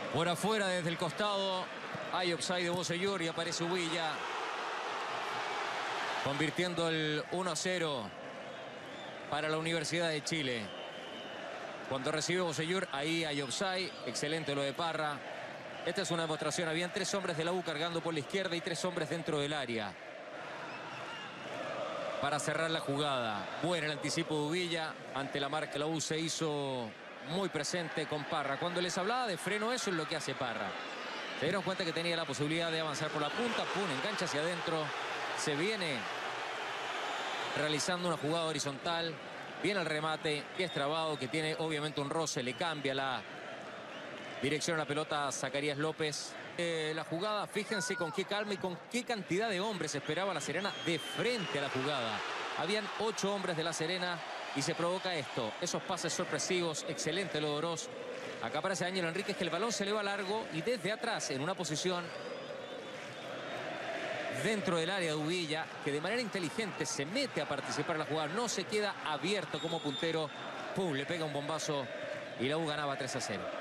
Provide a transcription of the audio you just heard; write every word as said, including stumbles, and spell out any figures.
Por afuera, desde el costado, hay offside de Bocellur y aparece Ubilla, convirtiendo el uno a cero para la Universidad de Chile. Cuando recibe Bocellur, ahí hay offside. Excelente lo de Parra. Esta es una demostración. Habían tres hombres de la U cargando por la izquierda y tres hombres dentro del área para cerrar la jugada. Bueno el anticipo de Ubilla. Ante la marca, la U se hizo muy presente con Parra. Cuando les hablaba de freno, eso es lo que hace Parra. Se dieron cuenta que tenía la posibilidad de avanzar por la punta. Pum, engancha hacia adentro. Se viene realizando una jugada horizontal. Viene el remate, que es trabado, que tiene obviamente un roce. Le cambia la dirección a la pelota a Zacarías López. Eh, la jugada, fíjense con qué calma y con qué cantidad de hombres esperaba La Serena de frente a la jugada. Habían ocho hombres de La Serena y se provoca esto. Esos pases sorpresivos, excelente lo de Oroz. Acá aparece Ángel Enríquez, que el balón se le va largo y desde atrás, en una posición dentro del área de Ubilla, que de manera inteligente se mete a participar en la jugada. No se queda abierto como puntero. Pum, le pega un bombazo y la U ganaba tres a cero.